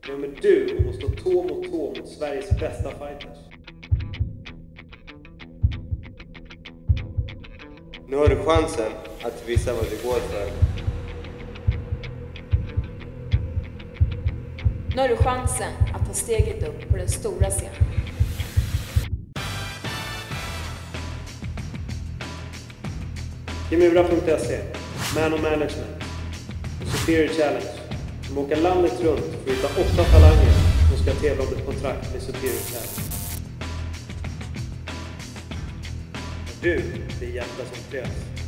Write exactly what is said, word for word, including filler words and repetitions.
Nummer du måste stå tå mot tå mot Sveriges bästa fighters. Nu har du chansen att visa vad du går för. Nu har du chansen att ta steget upp på den stora scenen. Kimura punkt se, Man of Management och Superior Challenge som åker landet runt för att hitta åtta talanger som ska tävla om ett kontrakt med Superior Challenge. Du, det är hjärta som frös.